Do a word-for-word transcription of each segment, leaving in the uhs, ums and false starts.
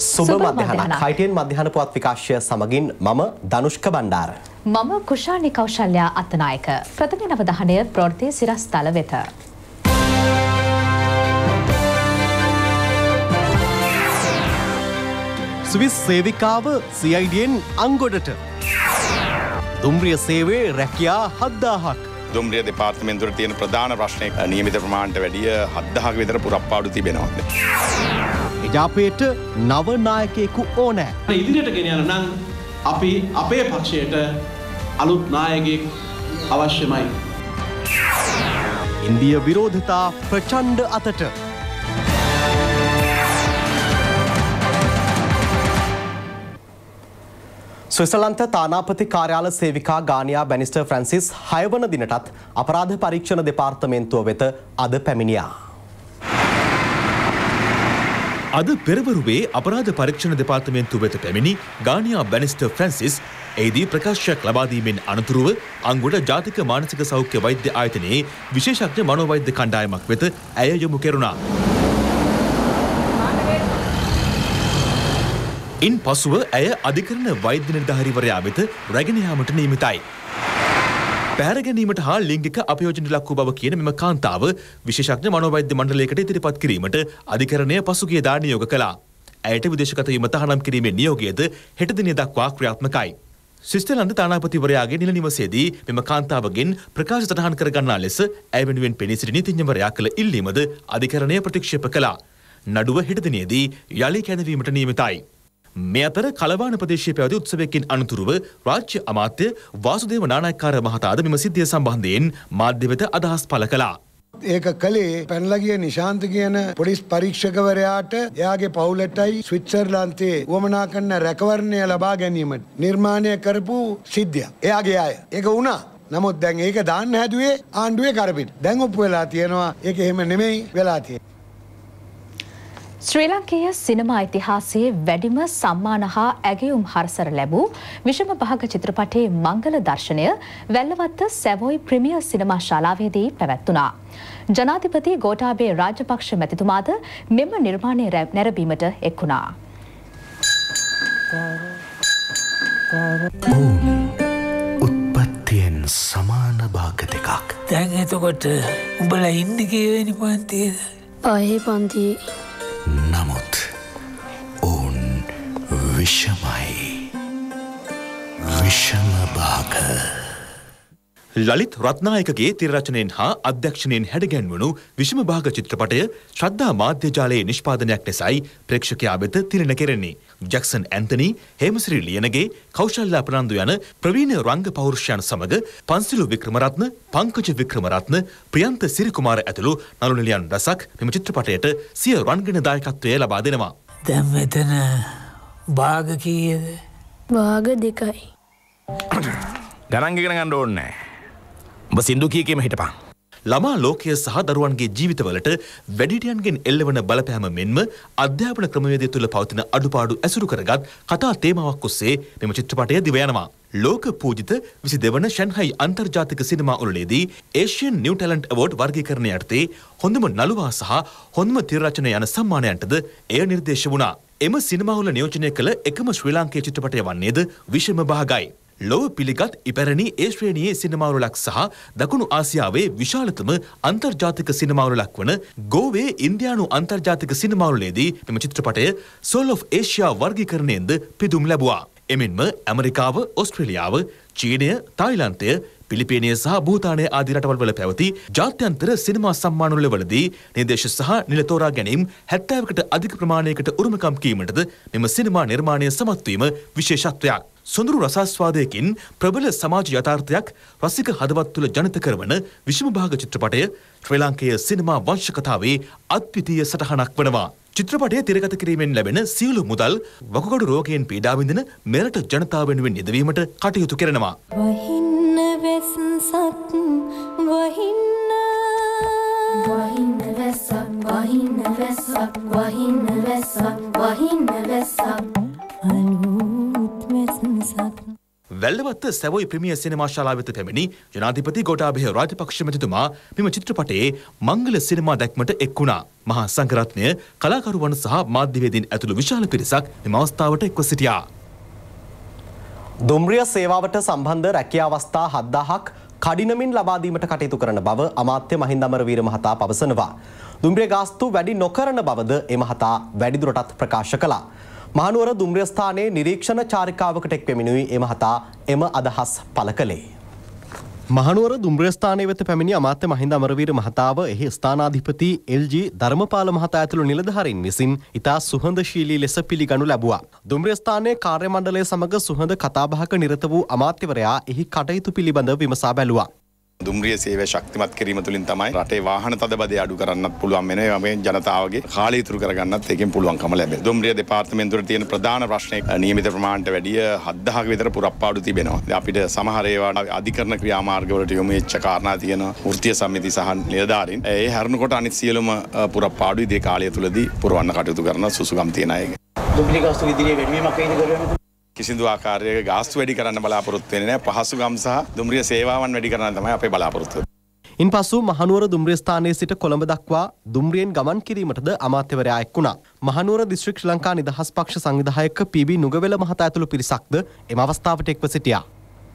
සුබ මධ්‍යහනක් හයිටෙන් මධ්‍යහන පුවත් විකාශය සමගින් මම ධනුෂ්ක බණ්ඩාර. මම කුෂානි කෞශල්‍යා අත්තනායක. ප්‍රථම නවධානය ප්‍රවෘත්ති සිරස්තල වෙත. ස්විස් සේවිකාව සී අයි ඩීෙන් අංගොඩට. දුම්රිය සේවයේ රැකියා හත්දාහක්. දුම්රිය දෙපාර්තමේන්තුවේ තියෙන ප්‍රධාන ප්‍රශ්නය නියමිත ප්‍රමාණයට වැඩිය හත්දාහක විතර පුරප්පාඩු තිබෙනවා. එජාපයට නව නායකයෙකු ඕනෑ. ඉදිරියට ගෙන යන නම් අපි අපේ පක්ෂයට අලුත් නායකයෙක් අවශ්‍යමයි. ඉන්දිය විරෝධතා ප්‍රචණ්ඩ අතට. ස්විට්සර්ලන්ත තානාපති කාර්යාල සේවිකා ගානියා බැනිස්ටර් ෆ්‍රැන්සිස් හයවන දිනටත් අපරාධ පරීක්ෂණ දෙපාර්තමේන්තුව වෙත අද පැමිණියා. අද පෙරවරුවේ අපරාධ පරීක්ෂණ දෙපාර්තමේන්තුව වෙත පැමිණි ගානියා බැනිස්ටර් ෆ්‍රැන්සිස් එහිදී ප්‍රකාශයක් ලබා දීමෙන් අනතුරුව අංගොඩ ජාතික මානසික සෞඛ්‍ය වෛද්‍ය ආයතනයේ විශේෂඥ මනෝවෛද්‍ය කණ්ඩායමක් වෙත ඇය යොමු කෙරුණා. ඉන් පසුව ඇය අධිකරණ වෛද්‍ය නිලධාරීවරයා වෙත රැගෙන යාමට නියමිතයි. පැහැර ගැනීමට හා ලිංගික අපයෝජන ලක් වූ බව කියන මෙම කාන්තාව විශේෂඥ මනෝවෛද්‍ය මණ්ඩලයකට ඉදිරිපත් කිරීමට අධිකරණය පසුගියදා නියෝග කළා. ඇයට විදේශගත වීම තහනම් කිරීමේ නියෝගයද හෙට දින දක්වා ක්‍රියාත්මකයි. ස්විට්සර්ලන්ත තානාපතිවරයාගේ නිල නිවසේදී මෙම කාන්තාවගෙන් ප්‍රකාශ සටහන් කර ගන්නා ලෙස ඇය වෙනුවෙන් පෙනී සිටි නීතිඥවරයා කළ ඉල්ලීමද අධිකරණය ප්‍රතික්ෂේප කළා. නඩුව හෙට දිනේදී යලි කැඳවීමට නියමිතයි. මේ අතර කලවාන ප්‍රදේශයේ පැවති උත්සවයකින් අනතුරුව රාජ්‍ය අමාත්‍ය වාසුදේව නානායක්කාර මහතාද මෙම සිද්ධිය සම්බන්ධයෙන් මාධ්‍ය වෙත අදහස් පළ කළා. ඒක කලේ පැනලා ගිය නිශාන්ත කියන පොලිස් පරීක්ෂකවරයාට එයාගේ පවුලටයි ස්විට්සර්ලන්තයේ වමනා කරන රැකවරණය ලබා ගැනීමට නිර්මාණය කරපු සිද්ධියක්. එයාගේ අය. ඒක වුණා. නමුත් දැන් ඒක දාන්න හැදුවේ ආණ්ඩුවේ කරපිට. දැන් ඔප්පු වෙලා තියෙනවා ඒක එහෙම නෙමෙයි වෙලා තියෙන්නේ. ශ්‍රී ලංකේය සිනමා ඉතිහාසයේ වැඩිම සම්මාන හා ඇගයුම් හරසර ලැබූ විෂම භාග චිත්‍රපටයේ මංගල දර්ශනය වැල්ලවත්ත සැවොයි ප්‍රීමියර් සිනමා ශාලාවේදී පැවැත්වුණා. ජනාධිපති ගෝඨාභය රාජපක්ෂ මැතිතුමාද මෙම නිර්මාණය නැරඹීමට එක් වුණා. උත්පත්තියෙන් සමාන භාග දෙකක්. දැන් එතකොට උඹලා ඉන්නේ කීවෙනි පන්තියේද? පහේ පන්තියේ. නමුත් ඔවුන් විෂමයි. විෂම භාග. ලලිත් රත්නායකගේ තිරරචනයෙන් හා අධ්‍යක්ෂණයෙන් හැඩගැන්වුණු විෂම භාග චිත්‍රපටය ශ්‍රද්ධා මාධ්‍ය ජාලයේ නිෂ්පාදනයක් ලෙසයි ප්‍රේක්ෂකයා වෙත තිරණ කෙරෙන්නේ. ජැක්සන් ඇන්තනි, හේමසිරි ලියනගේ, කෞශල්‍යා ප්‍රනන්දු යන ප්‍රවීණ රංග පෞරුෂයන් සමග පන්සිලු වික්‍රමරත්න, පංකජ වික්‍රමරත්න, ප්‍රියන්ත සිරිකුමාර ඇතුළු නළු නිලියන් රසක් මෙම චිත්‍රපටයට සිය රංගන දායකත්වය ලබා දෙනවා. දැන් මෙතන භාග කීයද? භාග දෙකයි. ගණන් ඉගෙන ගන්න ඕනේ නැහැ. ඔබ සින්දු කීකේම හිටපන්. ළමා ලෝකය සහ දරුවන්ගේ ජීවිතවලට වැඩිහිටියන්ගෙන් එල්ලවන බලපෑම මෙන්ම අධ්‍යාපන ක්‍රමවේදය තුළ පවතින අඩුපාඩු ඇසුරු කරගත් කතා තේමාවක් ඔස්සේ මෙම චිත්‍රපටය දිව යනවා. ලෝක පූජිත විසි දෙවන ෂැන්හයි අන්තර්ජාතික සිනමා උළෙලේදී ඒෂියන් නිව් ටැලන්ට් අවෝඩ් වර්ගීකරණය යටතේ හොඳම නළුවා සහ හොඳම තිරරචන යන සම්මානයන්ටද එය නිර්දේශ වුණා. එම සිනමා උළ නියෝජනය කළ එකම ශ්‍රී ලාංකේය චිත්‍රපටය වන්නේද විෂම භාගයි. ලොව පිළිගත් ඉපැරණි ඒ ශ්‍රේණියේ සිනමාවලක් සහ දකුණු ආසියාවේ විශාලතම අන්තර්ජාතික සිනමාවලක් වන ගෝවේ ඉන්දියානු අන්තර්ජාතික සිනමාවලේදී මෙම චිත්‍රපටය සෝල් ඔෆ් ඒෂියා වර්ගීකරණයෙන්ද පිදුම් ලැබුවා. එමෙන්ම ඇමරිකාව, ඔස්ට්‍රේලියාව, චීනය, තායිලන්තය, පිලිපීනය සහ භූතානය ආදී රටවල්වල පැවති ජාත්‍යන්තර සිනමා සම්මානවලදී නිර්දේශ සහ නිල තෝරා ගැනීම හැත්තෑවකට අධික ප්‍රමාණයකට උරුමකම් කීමටද මෙම සිනමා නිර්මාණය සමත් වීම විශේෂත්වයක්. සොඳුරු රසාස්වාදයකින් ප්‍රබල සමාජ යථාර්ථයක් රසික හදවත් තුළ ජනිත කරවන විෂම භාග චිත්‍රපටය ශ්‍රී ලාංකේය සිනමා වංශ කතාවේ අද්විතීය සටහනක් වනවා. චිත්‍රපටය තිරගත කිරීමෙන් ලැබෙන සියලු මුදල් වකුගඩු රෝගයෙන් පීඩා විඳින මෙරට ජනතාව වෙනුවෙන් යෙදවීමට කටයුතු කරනවා. වහින්න වෙස්සක් වහින්න වහින්න වෙස්සක් වහින්න වෙස්සක් වහින්න වෙස්සක් වහින්න වෙස්සක් වැල්ලවත්ත සැවොයි ප්‍රමියර් සිනමා ශාලාව වෙත පැමිණි ජනාධිපති ගෝඨාභය රාජපක්ෂ මැතිතුමා මෙම චිත්‍රපටයේ මංගල සිනමා දැක්මට එක් වුණා. මහා සංඝරත්නය, කලාකරුවන් සහ මාධ්‍යවේදීන් ඇතුළු විශාල පිරිසක් මෙම අවස්ථාවට එක්ව සිටියා. දුම්රිය සේවාවට සම්බන්ධ රැකියා අවස්ථා හත්දාහක් කඩිනමින් ලබා දීමට කටයුතු කරන බව අමාත්‍ය මහින්ද අමරවීර මහතා පවසනවා. දුම්රිය ගාස්තු වැඩි නොකරන බවද එම මහතා වැඩිදුරටත් ප්‍රකාශ කළා. මහනුවර දුම්රිය ස්ථානයේ නිරීක්ෂණ චාරිකාවකට එක් පැමිණුයි එම මහතා එම අදහස් පළ කළේ. මහනුවර දුම්රිය ස්ථානයේ වෙත පැමිණි අමාත්‍ය මහින්ද අමරවීර මහතාව එහි ස්ථානාධිපති එල්.ජී. ධර්මපාල මහතා ඇතුළු නිලධාරීන් විසින් ඉතා සුහදශීලී ලෙස පිළිගනු ලැබුවා. දුම්රිය ස්ථානයේ කාර්ය මණ්ඩලය සමග සුහද කතාබහක නිරත වූ අමාත්‍යවරයා එහි කටයුතු පිළිබඳව විමසා බැලුවා. දුම්රිය සේවය ශක්තිමත් කිරීම තුළින් තමයි රටේ වාහන තදබදය අඩු කරන්නත් පුළුවන් වෙනවා. මේ ජනතාවගේ කාලය ඉතුරු කරගන්නත් ඒකෙන් පුළුවන්කම ලැබෙනවා. දුම්රිය දෙපාර්තමේන්තුවේ තියෙන ප්‍රධාන ප්‍රශ්නේ නියමිත ප්‍රමාණයට වැඩිය හත්දහක විතර පුරප්පාඩු තිබෙනවා. අපිට සමහර ඒවා අධිකරණ ක්‍රියාමාර්ගවලට යොමු වෙච්ච කාරණා තියෙනවා. වෘත්තීය සමිති සහ නිලධාරීන් ඒ හැරෙනකොට අනිත් සියලුම පුරප්පාඩු ඉදිරි කාලය තුලදී පුරවන්න කටයුතු කරන සුසුකම් තියෙන අය. දුම්රිය ගාස්තු ඉදිරියේ වෙනවීමක් වෙයිද කරන්නේ? කිසිදු ආකාරයක ගාස්තු වැඩි කරන්න බලාපොරොත්තු වෙන්නේ නැහැ. පහසුකම් සහ දුම්රිය සේවාවන් වැඩි කරන්න තමයි අපේ බලාපොරොත්තුව. ඉන්පසු මහනුවර දුම්රිය ස්ථානයේ සිට කොළඹ දක්වා දුම්රියෙන් ගමන් කිරීමටද අමාත්‍යවරයා එක් වුණා. මහනුවර දිස්ත්‍රික් ශ්‍රී ලංකා නිදහස් පක්ෂ සංවිධායක පී.බී. නුගවැල මහතා ඇතුළු පිරිසක්ද එම අවස්ථාවට එක්ව සිටියා.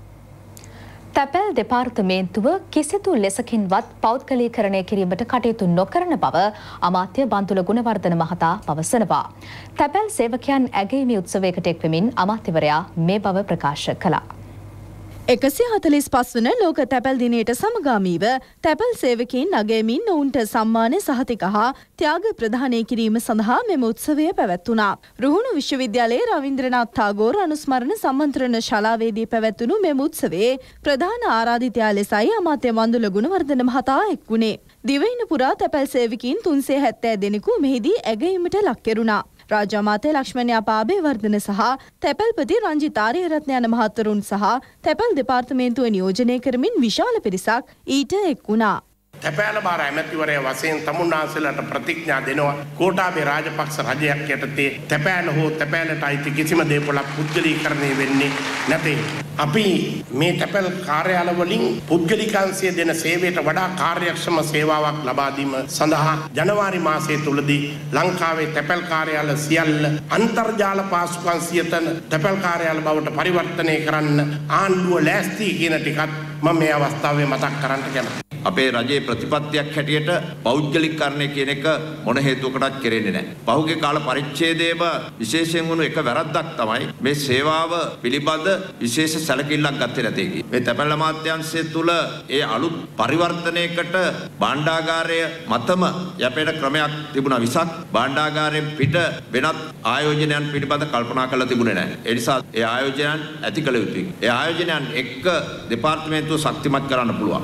තැපැල් දෙපාර්තමේන්තුව කිසිදු ලෙසකින්වත් පෞද්ගලීකරණය කිරීමට කටයුතු නොකරන බව අමාත්‍ය බන්තුල ගුණවර්ධන මහතා පවසනවා. තැපැල් සේවකයන් ඇගයීමේ උත්සවයකට එක්වෙමින් අමාත්‍යවරයා මේ බව ප්‍රකාශ කළා. එකසිය හතළිස් පහ වන ලෝක තැපැල් දිනයට සමගාමීව තැපැල් සේවකයින් අගයමින් ඔවුන්ට සම්මාන සහතික හා ත්‍යාග ප්‍රදානය කිරීම සඳහා මෙම උත්සවය පැවැත්වුණා. රුහුණු විශ්වවිද්‍යාලයේ රවීන්ද්‍රනාත් ටාගෝර් අනුස්මරණ සම්මන්ත්‍රණ ශාලාවේදී පැවැත්වුණු මෙම උත්සවයේ ප්‍රධාන ආරාධිතයා ලෙසයි අමාත්‍ය බන්දුල ගුණවර්ධන මහතා එක් වුණේ. දිවයින පුරා තැපැල් සේවකයින් තුන්සිය හැත්තෑ දෙනෙකු මෙහිදී ඇගයීමට ලක් කෙරුණා. රාජ්‍ය අමාත්‍ය ලක්ෂ්මණ අපාබේවර්ධන සහ තැපැල්පති රංජිත් ආරියරත්න යන මහත්වරුන් සහ තැපැල් දෙපාර්තමේන්තුව නියෝජනය කරමින් විශාල පිරිසක් ඊට එක් වුණා. තැපෑල බාර ඇමතිවරයා වශයෙන් තමුන්නාන්සේලාට ප්‍රතිඥා දෙනවා ගෝඨාභය රාජපක්ෂ රජයක් යටතේ තැපෑල හෝ තැපෑලට අයිති කිසිම දේපොළක් පුද්ගලීකරණය වෙන්නේ නැතේ. අපි මේ තැපැල් කාර්යාල වලින් පුද්ගලිකාංශය දෙන සේවයට වඩා කාර්යක්ෂම සේවාවක් ලබා දීම සඳහා ජනවාරි මාසයේ තුලදී ලංකාවේ තැපැල් කාර්යාල සියල්ල අන්තර්ජාල පාසුකම් සියතන තැපැල් කාර්යාල බවට පරිවර්තනය කරන්න ආණ්ඩුව ලෑස්ති කියන ටිකත් මම මේ අවස්ථාවේ මතක් කරන්න කැමතියි. අපේ රජයේ ප්‍රතිපත්තියක් හැටියට පෞද්ගලිකකරණය කියන එක මොන හේතුවකටත් කෙරෙන්නේ නැහැ. පහුගිය කාල පරිච්ඡේදයේම විශේෂයෙන් වුණු එක වැරද්දක් තමයි මේ සේවාව පිළිබඳ විශේෂ සැලකිල්ලක් ගත්තේ නැති එක. මේ තැපැල් අමාත්‍යාංශය තුල ඒ අලුත් පරිවර්තනයකට භාණ්ඩාගාරය මතම යැපෙන ක්‍රමයක් තිබුණා විසක් භාණ්ඩාගාරයෙන් පිට වෙනත් ආයෝජනයන් පිළිබඳ කල්පනා කරලා තිබුණේ නැහැ. ඒ නිසා ඒ ආයෝජනයන් ඇති කළ යුතුයි. ඒ ආයෝජනයන් එක්ක දෙපාර්තමේන්තුව ශක්තිමත් කරන්න පුළුවන්.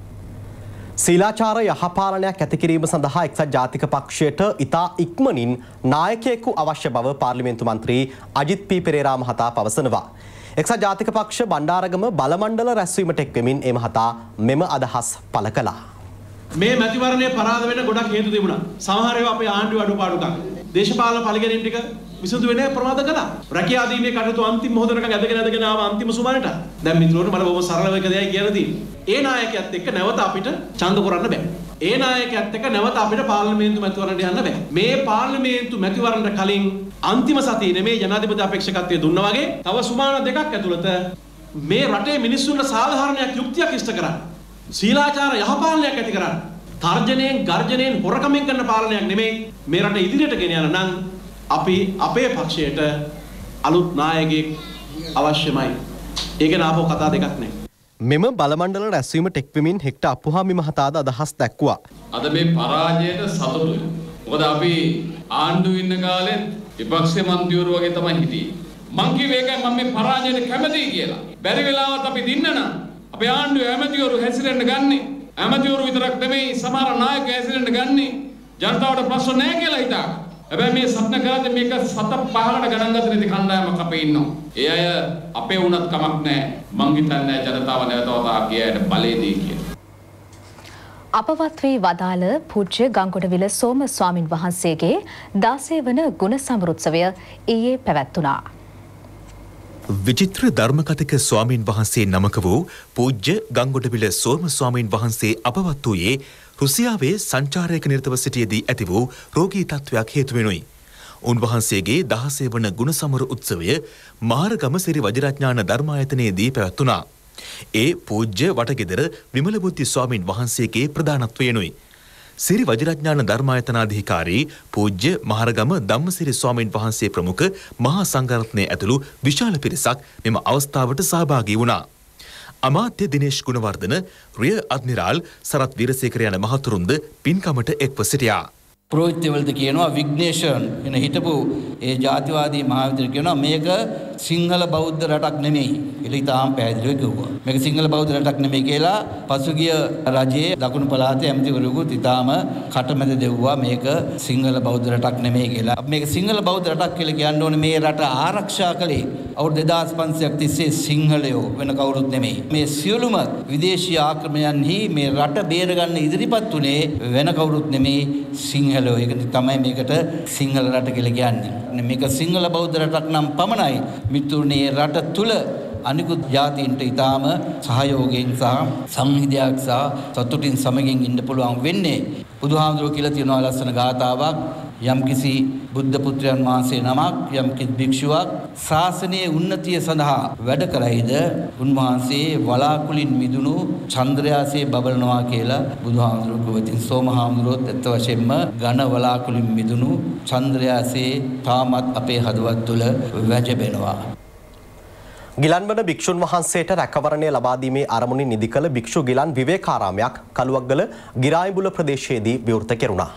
සීලාචාර යහපාලනයක් ඇති කිරීම සඳහා එක්සත් ජාතික පක්ෂයට ඉතා ඉක්මනින් නායකයෙකු අවශ්‍ය බව පාර්ලිමේන්තු මන්ත්‍රී අජිත් පී පෙරේරා මහතා පවසනවා. එක්සත් ජාතික පක්ෂ බණ්ඩාරගම බලමණ්ඩල රැස්වීමට එක්වෙමින් ඒ මහතා මෙම අදහස් පළ කළා. මේ මැතිවරණය පරාද වෙන්න ගොඩක් හේතු තිබුණා. සමහර ඒවා අපේ ආණ්ඩුවේ අඩුපාඩුකම්. දේශපාලන පරිගණන ටික විසඳුවේ ප්‍රමාද කළා. රැකියා දීමේ කටයුතු අන්තිම මොහොතකම් ඇදගෙන ඇදගෙන ආව අන්තිම සුමානට. දැන් මිත්‍රවරුනි මම බොහොම සරලව එක දෙයයි කියලා තියෙන්නේ. ඒ නායකයාත් එක්ක නැවත අපිට ඡන්ද කරන්න බෑ. ඒ නායකයාත් එක්ක නැවත අපිට පාර්ලිමේන්තු මැතිවරණයට යන්න බෑ. මේ පාර්ලිමේන්තු මැතිවරණට කලින් අන්තිම සතියේ නෙමේ ජනාධිපති අපේක්ෂකත්වයේ දුන්නා වගේ තව සුමාන දෙකක් ඇතුළත මේ රටේ මිනිස්සුන්ට සාධාරණයක් යුක්තියක් ඉෂ්ට කරන්න. සීලාචාර යහපාලනයක් ඇති කරන්න. තර්ජනයෙන් ගර්ජනයෙන් හොරකමින් කරන පාලනයක් නෙමෙයි මේ රට ඉදිරියට ගෙන යන නම් අපි අපේ පක්ෂයට අලුත් නායකයෙක් අවශ්‍යමයි. ඒක නාපෝ කතා දෙකක් නේ. මෙම බලමණ්ඩල රැස්වීමට එක්වෙමින් හෙක්ටර් අප්පුහාමි මහතාද අදහස් දැක්වුවා. අද මේ පරාජයට සතුටුයි. මොකද අපි ආණ්ඩුවේ ඉන්න කාලෙත් විපක්ෂ මන්ත්‍රීවරු වගේ තමයි හිටියේ. මං කිව්වේ ඒකයි මම මේ පරාජයට කැමතියි කියලා. බැරි වෙලාවත් අපි දින්න නම් අපේ ආණ්ඩුවේ ඇමතිවරු හැසිරෙන්න ගන්නේ. ඇමතිවරු විතරක් නෙමෙයි සමහර නායකයෝ හැසිරෙන්න ගන්නේ. ජනතාවට ප්‍රශ්න නැහැ කියලා හිතා. හැබැයි මේ සත්න කරද්දී මේක සත පහකට ගණන් ගත නැති කණ්ඩායමක් අපේ ඉන්නවා. ඒ අය අපේ වුණත් කමක් නැහැ. මං හිතන්නේ ජනතාව නැවතවතාවක් ගියාට බලේදී කියලා. අපවත් වී වදාළ පූජ්‍ය ගංගොඩවිල සෝම ස්වාමින් වහන්සේගේ දාසය වන ගුණ සමරුත්සවය ඊයේ පැවැත්වුණා. විචිත්‍ර ධර්මකථික ස්වාමීන් වහන්සේ නමක වූ පූජ්‍ය ගංගොඩවිල සෝම ස්වාමීන් වහන්සේ අපවත් වූයේ රුසියාවේ සංචාරයක නිරතව සිටියේදී ඇති වූ රෝගී තත්ත්වයක් හේතුවෙනුයි. උන්වහන්සේගේ දහසේ වන ගුණසමර උත්සවය මහරගම සිරි වජිරඥාන ධර්මායතනයේදී පැවැත්වුණා. ඒ පූජ්‍ය වටගෙදර විමල බුද්ධි ස්වාමීන් වහන්සේගේ ප්‍රධානත්වයෙනුයි. සිරි වජිරඥාන ධර්මායතනාධිකාරී පූජ්‍ය මහරගම ධම්මසිරි ස්වාමීන් වහන්සේ ප්‍රමුඛ මහා සංඝරත්නය ඇතුළු විශාල පිරිසක් මෙම අවස්ථාවට සහභාගී වුණා. අමාත්‍ය දිනේෂ් ගුණවර්ධන, රිය අද්මිරාල් සරත් වීරසේකර යන මහතුරුන්ද පින්කමට එක්ව සිටියා. ප්‍රෝත්‍යවලද කියනවා විග්නේෂන් එන හිටපු ඒ ජාතිවාදී මහාවිද්‍යාලය කියනවා මේක සිංහල බෞද්ධ රටක් නෙමෙයි කියලා ඉතාම පැහැදිලිව කිව්වා. මේක සිංහල බෞද්ධ රටක් නෙමෙයි කියලා පසුගිය රජයේ දකුණු පළාතේ ඇමතිවරුකුත් ඉතාම කටමැද දෙව්වා මේක සිංහල බෞද්ධ රටක් නෙමෙයි කියලා. මේක සිංහල බෞද්ධ රටක් කියලා කියන්න ඕනේ මේ රට ආරක්ෂා කළේ අවුරුදු දෙදාස් පන්සියයක් තිස්සේ සිංහලයෝ වෙන කවුරුත් නෙමෙයි. මේ සියලුම විදේශීය ආක්‍රමණයන්හි මේ රට බේරගන්න ඉදිරිපත් උනේ වෙන කවුරුත් නෙමෙයි සිංහලයෝ. ඒක තමයි මේකට සිංහල රට කියලා කියන්නේ. මේක සිංහල බෞද්ධ රටක් නම් පමණයි. මිතුරුනේ රට තුල අනිකුත් ජාතීන්ට ඊටාම සහයෝගයෙන් සහ සංහිඳයක් සහ සතුටින් සමගින් ඉන්න පුළුවන් වෙන්නේ. බුදුහාමුදුරුවෝ කියලා තියෙනවා ලස්සන ගාථාවක්. යම්කිසි බුද්ධ පුත්‍රයන් වහන්සේ නමක් යම්කිසි භික්ෂුවක් ශාසනයේ උන්නතිය සඳහා වැඩ කරයිද උන්වහන්සේ වලාකුලින් මිදුණු චන්ද්‍රයාසේ බබලනවා කියලා බුදුහාමුදුරුවෝ කිව්වා. සෝමහාමුදුරුවෝත් ඇත්ත වශයෙන්ම ඝන වලාකුලින් මිදුණු චන්ද්‍රයාසේ තාමත් අපේ හදවත් තුළ වැජබෙනවා. ගිලන්වන භික්ෂුන් වහන්සේට රැකවරණය ලබා දීමේ අරමුණින් නිදි කළ භික්ෂු ගිලන් විවේකාරාමයක් කළුවක්ගල ගිරායිඹුල ප්‍රදේශයේදී විවෘත කෙරුණා.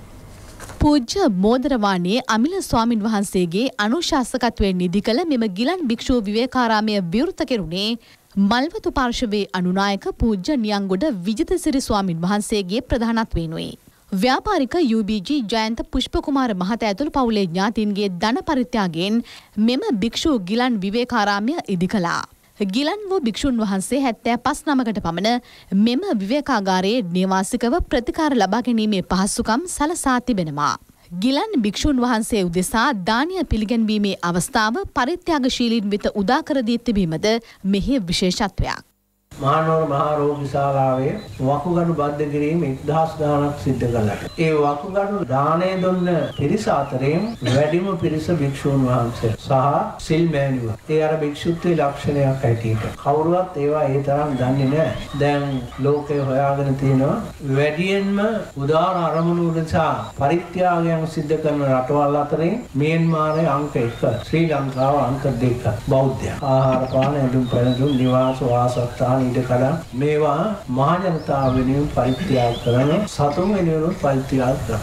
පූජ්‍ය මෝදරවාණී අමිල ස්වාමින් වහන්සේගේ අනුශාසකත්වයෙන් නිදි කළ මෙම ගිලන් භික්ෂු විවේකාරාමය විවෘත කෙරුණේ මල්වතු පාර්ශවයේ අනුනායක පූජ්‍ය නියංගොඩ විජිතසිරි ස්වාමින් වහන්සේගේ ප්‍රධානත්වයෙනුයි. ව්‍යාපාරික U B G Jayantha Pushpakumara මහතා ඇතුළු පවුලේ ඥාතීන්ගේ ධන පරිත්‍යාගයෙන් මෙම භික්ෂු ගිලන් විවේකාරාමය ඉදි කළා. ගිලන් වූ භික්ෂුන් වහන්සේ හැත්තෑ පස් නමකට පමණ මෙම විවේකාගාරයේ නිවාසිකව ප්‍රතිකාර ලබා ගැනීමේ පහසුකම් සලසා තිබෙනවා. ගිලන් භික්ෂුන් වහන්සේ උදෙසා දානීය පිළිගැන්වීමේ අවස්ථාව පරිත්‍යාගශීලීන් වෙත උදා කර දී තිබීමද මෙහි විශේෂත්වයක්. මහනුවර මහා රෝගිශාලාවේ වකුගඩු බද්ධ කිරීම එක්දහස් ගාණක් සිද්ධ කළා. ඒ වකුගඩු දාණය දුන්න පිරිස අතරින් වැඩිම පිරිස භික්ෂුන් වහන්සේ සහ සිල් මෑණියෝ. ඒ අර භික්ෂුත්වයේ ලක්ෂණයක් හැටියට. කවුරුවත් ඒවා ඒ තරම් දන්නේ නැහැ. දැන් ලෝකේ හොයාගෙන තියෙනවා වැඩියෙන්ම උදාර අරමුණු නිසා පරිත්‍යාගයන් සිද්ධ කරන රටවල් අතරින් මියන්මාරේ අංක එක, ශ්‍රී ලංකාව අංක දෙක. බෞද්ධ ආහාර පාන ඇඳුම් පැළඳුම් නිවාස වාසස්ථාන ඉඩකඩ මේවා මහ ජනතාව වෙනුවෙන් පරිත්‍යාග කරන සතුන් වෙනුවෙන් පරිත්‍යාග කරන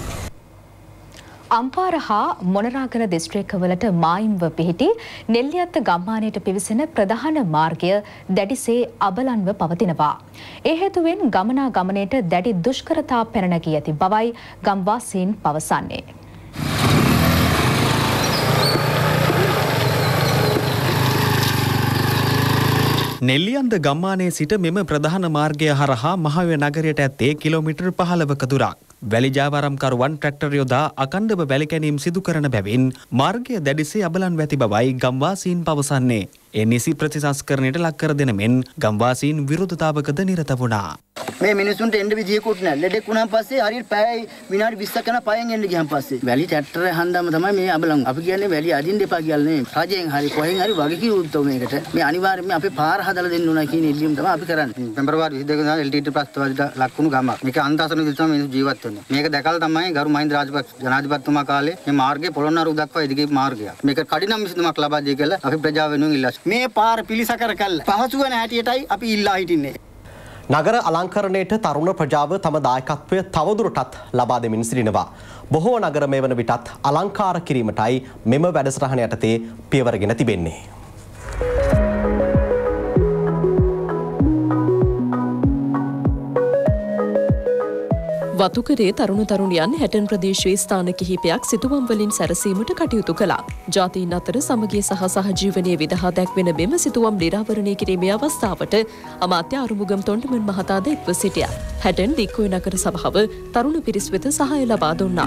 අම්පාර හා මොනරාගල දිස්ත්‍රික්කවලට මායිම්ව පිහිටි නෙල්ලියත්ත ගම්මානයට පිවිසෙන ප්‍රධාන මාර්ගය දැඩිසේ අබලන්ව පවතිනවා. ඒ හේතුවෙන් ගමනාගමනයට දැඩි දුෂ්කරතා පැන නැගී ඇති බවයි ගම්වාසීන් පවසන්නේ. නෙල්ලියන්ද ගම්මානයේ සිට මෙම ප්‍රධාන මාර්ගය හරහා මහවැ නගරයට ඇත්තේ කිලෝමීටර් පහළවක දුරක්. වැලිජාවරම්කරුවන් ට්‍රැක්ටර් යොදා අකණ්ඩව වැලි කැණීම් සිදු කරන බැවින් මාර්ගය දැඩිසේ අබලන් වැති බවයි ගම්වාසීන් පවසන්නේ. ඒ නිසි ප්‍රතිසංස්කරණයට ලක් කර දෙන මෙන් ගම්වාසීන් විරෝධතාවකද නිරත වුණා. මේ මිනිසුන්ට එන්න විදියකුත් නැහැ. ලෙඩෙක් වුණාන් පස්සේ හරියට පැය විනාඩි විස්සක් යන පයෙන් එන්න ගියන් පස්සේ වැලි ට්‍රැක්ටර් හන්දාම තමයි මේ අබලන්. අපි කියන්නේ වැලි අදින්න එපා කියලා නෙමෙයි. රජයෙන් හරි කොහෙන් හරි වගේ කිව්වොත් මේකට මේ අනිවාර්යයෙන්ම අපේ පාර හදලා දෙන්න ඕන කියන ඉල්ලීම තමයි අපි කරන්නේ. පෙබරවාරි විසි දෙක දා එල් ටී ටී ප්‍රස්තාවයට ලක් වුණු ගමක්. මේක අන්තසන විදිහට තමයි මිනිස්සු ජීවත් වෙන්නේ. මේක දැකලා තමයි ගරු මහින්ද රාජපක්ෂ ජනාධිපතිතුමා කාලේ මේ මාර්ගය පොළොන්නරුව දක්වා ඉදිකේ මාර්ගයක්. මේක කඩිනම් විසඳුමක් ලබා දී කියලා අපි ප්‍රජාව වෙනුවෙන් ඉල්ලා සිටිනවා. මේ පාර පිළිසකර කළා. පහසු වෙන හැටියටයි අපි ඉල්ලා හිටින්නේ. නගර අලංකරණයට තරුණ ප්‍රජාව තම දායකත්වය තවදුරටත් ලබා දෙමින් සිටිනවා. බොහෝ නගර මේ වන විටත් අලංකාර කිරීමටයි මෙම වැඩසටහන යටතේ පියවරගෙන තිබෙන්නේ. වතුකරේ තරුණ තරුණියන් හැටන් ප්‍රදේශයේ ස්ථාන කිහිපයක් සිතුවම් වලින් සැරසීමට කටයුතු කළා. ජාතීන් අතර සමගිය සහ සහජීවනයේ විදහා දැක්වෙන මෙම සිතුවම් නිරාවරණය කිරීමේ අවස්ථාවට අමාත්‍ය අරුමුගම් තොණ්ඩමන් මහතාද එක්ව සිටියා. හැටන් දික්කොය නගර සභාව තරුණ පිරිස් වෙත සහාය ලබා දුන්නා.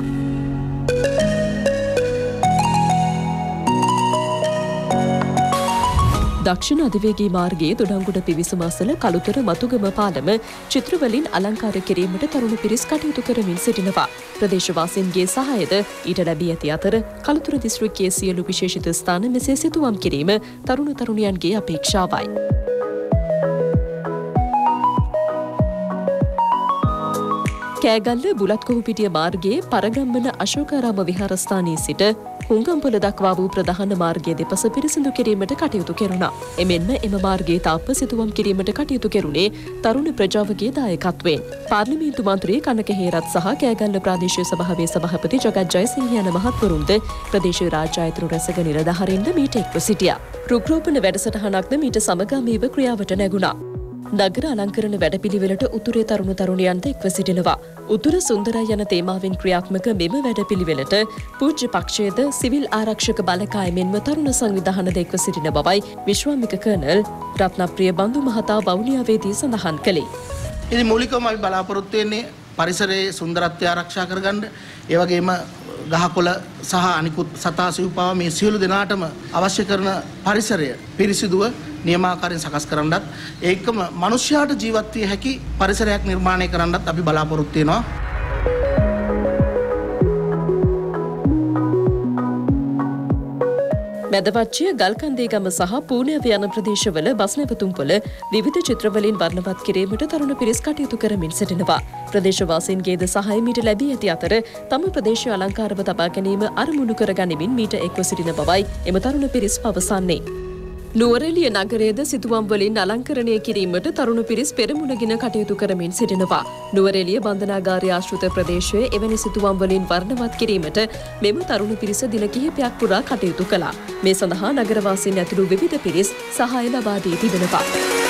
දක්ෂිණ අධිවේගී මාර්ගයේ දොඩංගොඩ පිවිසුම අසල කළුතර මතුගම පාලම චිත්‍රවලින් අලංකාර කිරීමට තරුණ පිරිස් කටයුතු කරමින් සිටිනවා. ප්‍රදේශවාසීන්ගේ සහායද ඊට ලැබී ඇති අතර කළුතර දිස්ත්‍රික්කයේ සියලු විශේෂිත ස්ථාන මෙසේ සිතුවම් කිරීම තරුණ තරුණියන්ගේ අපේක්ෂාවයි. කෑගල්ල බුලත්කොහුපිටිය මාර්ගයේ පරගම්මන අශෝකාරාම විහාරස්ථානයේ සිට හුංගම්පොළ දක්වා වූ ප්‍රධාන මාර්ගය දෙපස පිරිසිදු කිරීමට කටයුතු කෙරුණා. එමෙන්ම එම මාර්ගයේ තාප්ප සිතුවම් කිරීමට කටයුතු කෙරුණේ තරුණ ප්‍රජාවගේ දායකත්වයෙන්. පාර්ලිමේන්තු මන්ත්‍රී කනක හේරත් සහ කෑගල්ල ප්‍රාදේශීය සභාවේ සභාපති ජගත් ජයසිංහ යන මහත්වරුන්ද ප්‍රදේශීය රාජ්‍ය ආයතන රැසක නිලධාරීන්ද මීට එක්ව සිටියා. රුක්රෝපණ වැඩසටහනක්ද මීට සමගාමීව ක්‍රියාවට නැගුණා. නගර අලංකරණ වැඩපිළිවෙලට උතුරේ තරුණ තරුණියන්ට එක්ව සිටිනවා. උතුර සුන්දරයි යන තේමාවෙන් ක්‍රියාත්මක මෙම වැඩපිළිවෙලට පූජ්‍ය පක්ෂයේද සිවිල් ආරක්ෂක බලකායමෙන්ම තරුණ සංවිධානද එක්ව සිටින බවයි විශ්වාමික කර්නල් රත්නප්‍රිය බන්දු මහතා වවුනියාවේදී සඳහන් කළේ. ඉතින් මූලිකවම අපි බලාපොරොත්තු වෙන්නේ පරිසරයේ සුන්දරත්වය ආරක්ෂා කරගන්න, ඒ වගේම ගහකොළ සහ අනිකුත් සතා සිව්පාව මේ සියලු දෙනාටම අවශ්‍ය කරන පරිසරය පිරිසිදුව නියමාකාරයෙන් සකස් කරන්නත් ඒකම මිනිස්යාට ජීවත් විය හැකි පරිසරයක් නිර්මාණය කරන්නත් අපි බලාපොරොත්තු වෙනවා. මැදවච්චිය ගල්කන්දේගම සහ පූර්ණව යන ප්‍රදේශවල බස් නැවතුම්පොළ විවිධ චිත්‍රවලින් වර්ණවත් කිරීමට තරුණ පිරිස් කටයුතු කරමින් සිටිනවා. ප්‍රදේශවාසීන්ගේද සහාය මීට ලැබී ඇති අතර තම ප්‍රදේශය අලංකාරව තබා ගැනීම අරමුණු කරගනිමින් මීට එක්ව සිටින බවයි එම තරුණ පිරිස් පවසන්නේ. නුවරඑළිය නගරයේද සිතුවම් වලින් අලංකරණය කිරීමට තරුණ පිරිස් පෙරමුණගෙන කටයුතු කරමින් සිටිනවා. නුවරඑළිය බන්ධනාගාරය ආශ්‍රිත ප්‍රදේශයේ එවැනි සිතුවම් වලින් වර්ණවත් කිරීමට මෙම තරුණ පිරිස දින කිහිපයක් පුරා කටයුතු කළා. මේ සඳහා නගරවාසීන් ඇතුළු විවිධ පිරිස් සහාය ලබා දී තිබෙනවා.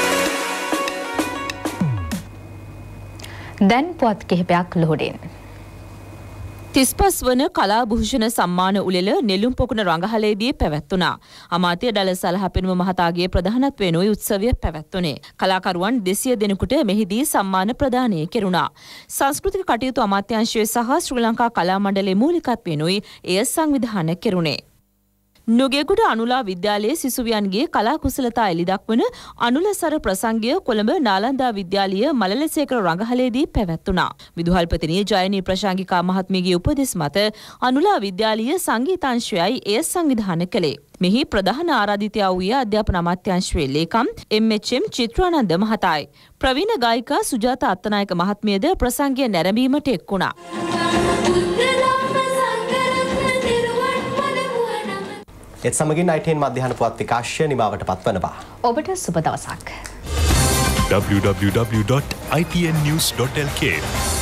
දැන් පුවත් කිහිපයක් ලෝඩෙන්. තිස්පස් වන කලාභූෂණ සම්මාන උළෙල නෙළුම් පොකුණ රඟහලේදී පැවැත්වුණා. අමාත්‍ය ඩල සලහපෙනුම මහතාගේ ප්‍රධානත්වයෙනුයි උත්සවය පැවැත්වුණේ. කලාකරුවන් දෙසිය දෙනෙකුට මෙහිදී සම්මාන ප්‍රදානය කෙරුණා. සංස්කෘතික කටයුතු අමාත්‍යාංශය සහ ශ්‍රී ලංකා කලා මණ්ඩලයේ මූලිකත්වයෙනුයි එය සංවිධානය කෙරුණේ. නුගේගොඩ අනුලා විද්‍යාලයේ සිසුවියන්ගේ කලා කුසලතා එළිදක්වන අනුලසර ප්‍රසංගය කොළඹ නාලන්දා විද්‍යාලීය මලලසේකර රඟහලේදී පැවැත්වුණා. විදුහල්පතිනිය ජයනී ප්‍රශාංගිකා මහත්මියගේ උපදෙස් මත අනුලා විද්‍යාලීය සංගීතාංශයයි එය සංවිධානය කළේ. මෙහි ප්‍රධාන ආරාධිතයා වූයේ අධ්‍යාපන අමාත්‍යාංශයේ ලේකම් එම් එච් එම් චිත්‍රානන්ද මහතායි. ප්‍රවීණ ගායිකා සුජාතා අත්තනායක මහත්මියද ප්‍රසංගය නැරඹීමට එක් වුණා. එත් සමගින් අයිටීන් මධ්‍යහන පුවත් විකාශය නිමාවට පත්වනවා. ඔබට සුබ දවසක්. w w w dot i t n news dot l k